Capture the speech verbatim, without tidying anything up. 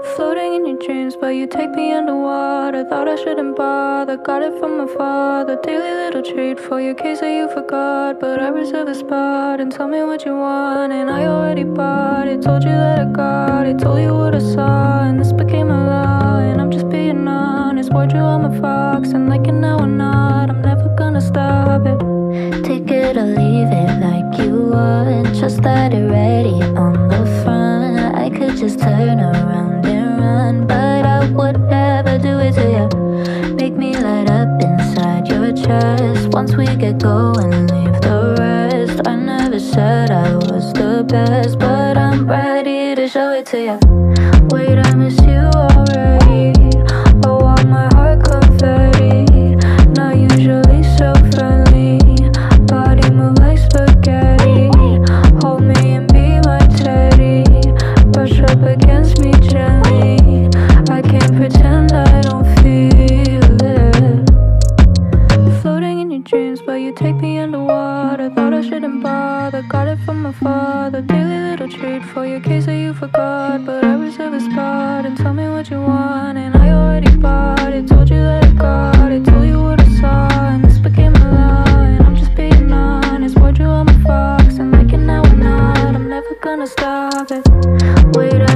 Floating in your dreams, but you take me underwater. Thought I shouldn't bother, got it from my father. Daily little treat for your case that you forgot, but I reserve a spot and tell me what you want. And I already bought it, told you that I got it, told you what I saw, and this became a law. And I'm just being honest, word you I'm a fox, and like it now or not, I'm never gonna stop it. Take it or leave it like you want, just that it ready on the front. I could just turn around and run, but I would never do it to you. Make me light up inside your chest. Once we get going, leave the rest. I never said I was the best, but I'm ready to show it to you. Wait, I miss you already. Oh, all my heart confetti. Not usually so friendly. Body move like spaghetti. Hold me and be my teddy. Brush up against me gently. I can't pretend I don't feel it. Floating in your dreams, but you take me underwater. Thought I shouldn't bother, got it from my father. Daily little treat for your case that you forgot, but I reserve a spot and tell me what you want. And I already bought it, told you that I got it, told you what I saw, and this became a law. And I'm just being honest, word you I'm a fox, and like it now or not, I'm never gonna stop it. Wait,